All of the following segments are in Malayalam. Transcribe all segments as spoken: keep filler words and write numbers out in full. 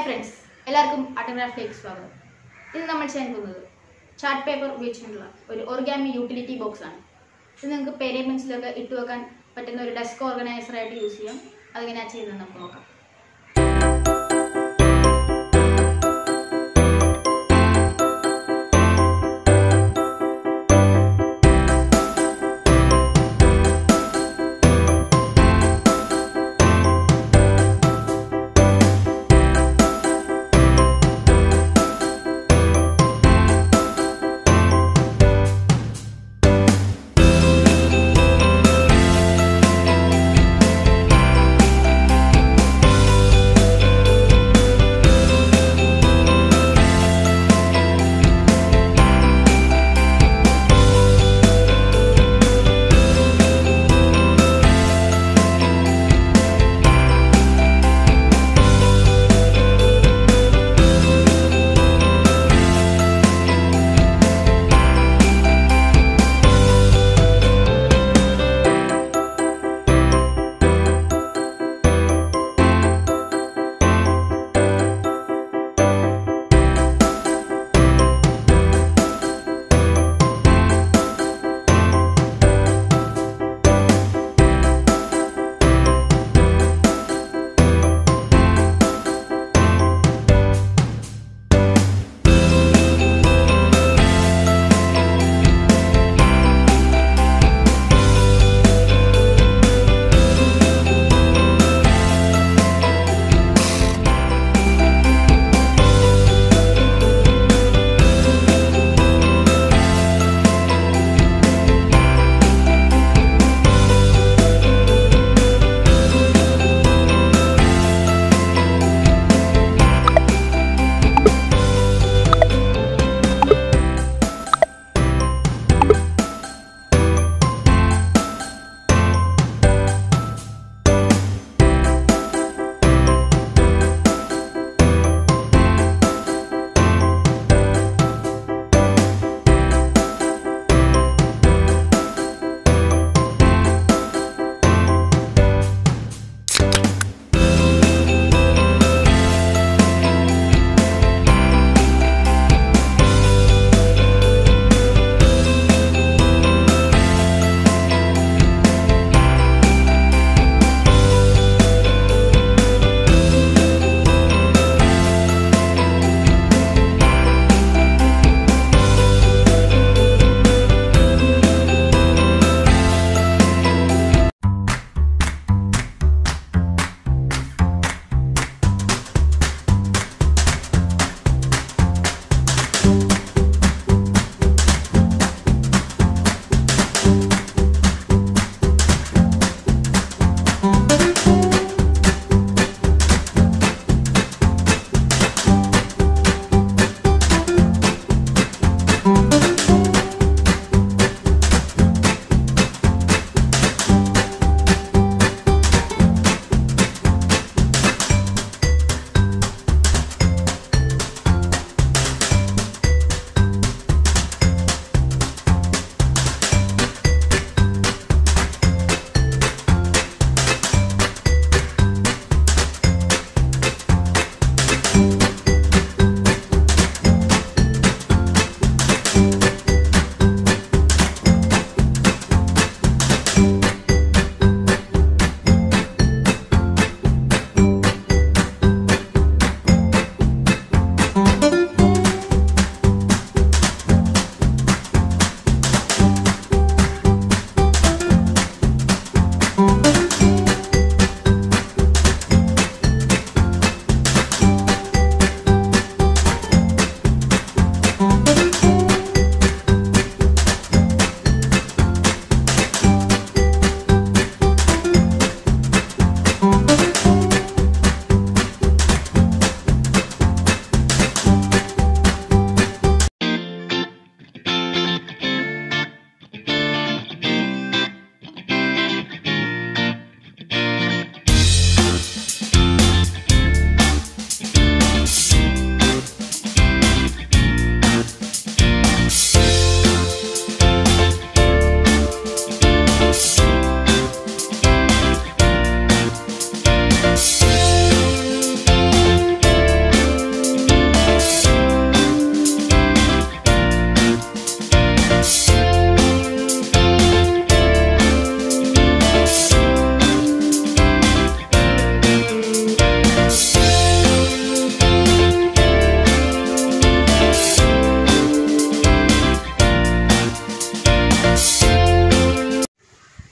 friends, എല്ലാവർക്കും ആർട്ട്ഗ്രാഫിലേക്ക് സ്വാഗതം. ഇന്ന് നമ്മൾ ചെയ്യാൻ പോകുന്നത് ചാർട്ട് പേപ്പർ ഉപയോഗിച്ചിട്ടുള്ള ഒരു ഓർഗാമി യൂട്ടിലിറ്റി ബോക്സ് ആണ്. ഇത് നിങ്ങൾക്ക് പേന പെൻസിലൊക്കെ ഇട്ട് വെക്കാൻ പറ്റുന്ന ഒരു ഡെസ്ക് ഓർഗനൈസർ ആയിട്ട് യൂസ് ചെയ്യാം. അതെങ്ങനെയാണ് ചെയ്യുന്നത് നമുക്ക് നോക്കാം.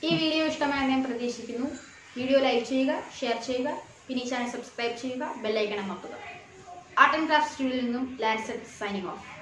ഈ വീഡിയോ ഇഷ്ടമായെന്ന് ഞാൻ പ്രതീക്ഷിക്കുന്നു. വീഡിയോ ലൈക്ക് ചെയ്യുക, ഷെയർ ചെയ്യുക, പിന്നെ ഈ ചാനൽ സബ്സ്ക്രൈബ് ചെയ്യുക, ബെല്ലൈക്കൺ അമർത്തുക. ആർട്ട് ആൻഡ് ക്രാഫ്റ്റ് സ്റ്റുഡിയോയിൽ നിന്നും ലാൻസെറ്റ് സൈനിങ് ഓഫ്.